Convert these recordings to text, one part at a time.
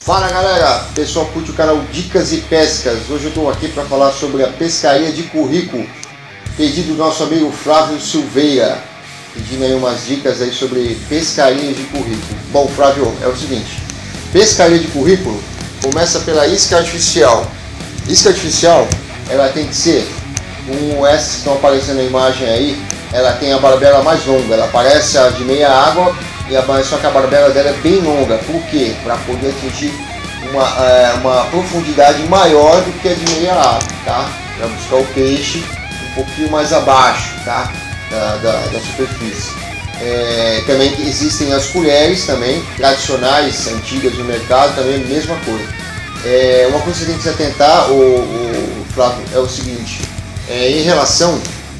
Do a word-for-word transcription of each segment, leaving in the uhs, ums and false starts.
Fala galera, pessoal curte o canal Dicas e Pescas. Hoje eu estou aqui para falar sobre a pescaria de currículo, pedido do nosso amigo Flávio Silveira, pedindo aí umas dicas aí sobre pescaria de currículo. Bom, Flávio, é o seguinte, pescaria de currículo começa pela isca artificial. Isca artificial, ela tem que ser, como essas que estão aparecendo na imagem aí, ela tem a barbela mais longa, ela parece a de meia água, e a, só que a barbela dela é bem longa. Por quê? Para poder atingir uma, é, uma profundidade maior do que a de meia água, tá? Para buscar o peixe um pouquinho mais abaixo, tá? Da, da, da superfície. É, também existem as colheres também, tradicionais, antigas do mercado, também a mesma coisa. É, uma coisa que você tem que se atentar, o, o Flávio, é o seguinte, é, em relação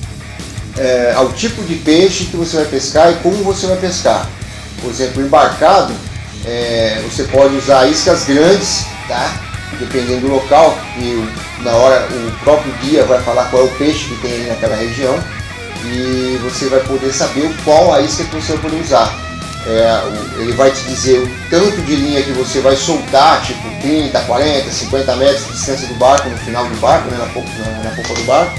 é, ao tipo de peixe que você vai pescar e como você vai pescar. Por exemplo, embarcado, é, você pode usar iscas grandes, tá? Dependendo do local, e na hora o próprio guia vai falar qual é o peixe que tem aí naquela região, e você vai poder saber qual a isca que você vai poder usar. É, ele vai te dizer o tanto de linha que você vai soltar, tipo trinta, quarenta, cinquenta metros de distância do barco, no final do barco, né, na, popa, na, na popa do barco.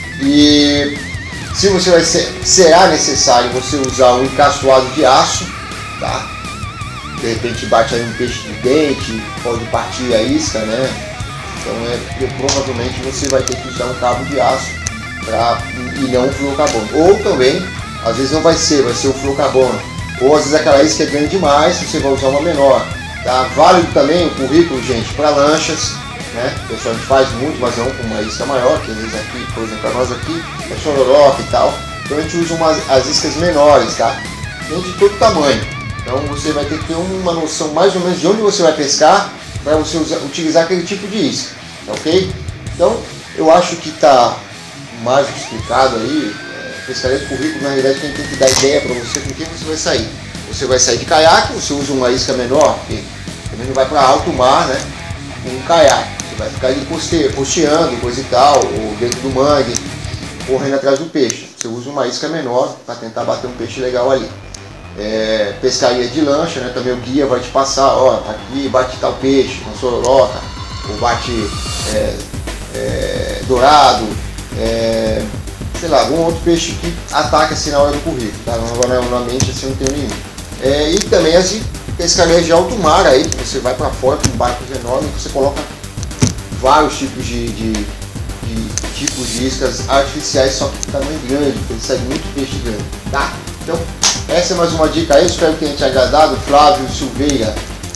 E se você vai ser, será necessário você usar um encaçoado de aço, tá? De repente bate aí um peixe de dente, pode partir a isca, né? Então é, eu, provavelmente você vai ter que usar um cabo de aço pra, e não um fluorocarbono. Ou também, às vezes não vai ser, vai ser o fluorocarbono. Ou às vezes aquela isca é grande demais, você vai usar uma menor. Tá? Válido também o currículo, gente, para lanchas, né? O pessoal a gente faz muito, mas não com uma isca maior, que às vezes aqui, por exemplo, para nós aqui é sororoca e tal. Então a gente usa umas, as iscas menores, tá? Nem de todo tamanho. Então você vai ter que ter uma noção mais ou menos de onde você vai pescar para você usar, utilizar aquele tipo de isca, tá ok? Então eu acho que está mais explicado aí. É, pescaria de currículo, na realidade, quem tem que dar ideia para você com quem você vai sair. Você vai sair de caiaque, você usa uma isca menor, que também não vai para alto mar, né? Com um caiaque, você vai ficar ali coste, costeando, coisa e tal, ou dentro do mangue, correndo atrás do peixe. Você usa uma isca menor para tentar bater um peixe legal ali. É, pescaria de lancha, né? Também o guia vai te passar, ó, aqui bate tal peixe, com sororoca, ou bate é, é, dourado, é, sei lá, algum outro peixe que ataca assim na hora do currículo, tá? Normalmente assim não tem nenhum. É, e também as de pescaria de alto mar aí, que você vai para fora com barcos enormes, você coloca vários tipos de, de, de tipos de iscas artificiais, só que de tamanho grande, porque ele sai muito peixe grande, tá? Então, essa é mais uma dica aí, espero que tenha te agradado, Flávio Silveira.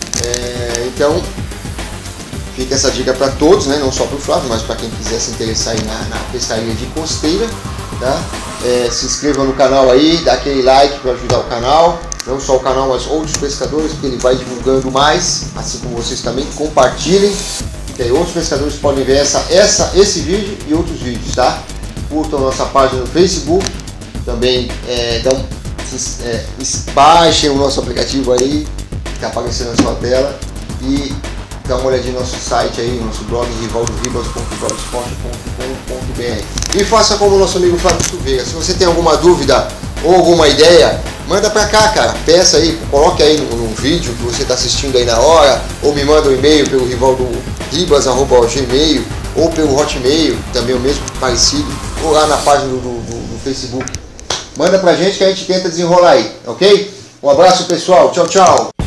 É, então, fica essa dica para todos, né? Não só para o Flávio, mas para quem quiser se interessar aí na, na pescaria de costeira, tá? É, se inscreva no canal aí, dá aquele like para ajudar o canal, não só o canal, mas outros pescadores, porque ele vai divulgando mais, assim como vocês também, compartilhem, que aí outros pescadores podem ver essa, essa, esse vídeo e outros vídeos, tá? Curtam nossa página no Facebook, também é, dão É, baixem o nosso aplicativo aí, que está aparecendo na sua tela, e dá uma olhadinha no nosso site aí, no nosso blog rivaldo ribas ponto blogspot ponto com ponto br, e faça como o nosso amigo Flávio Silveira. Se você tem alguma dúvida ou alguma ideia, manda pra cá, cara, peça aí, coloque aí no, no vídeo que você está assistindo aí na hora, ou me manda um e-mail pelo rivaldo ribas arroba gmail, ou pelo hotmail, também o mesmo parecido, ou lá na página do, do, do Facebook. Manda pra gente que a gente tenta desenrolar aí, ok? Um abraço pessoal, tchau, tchau!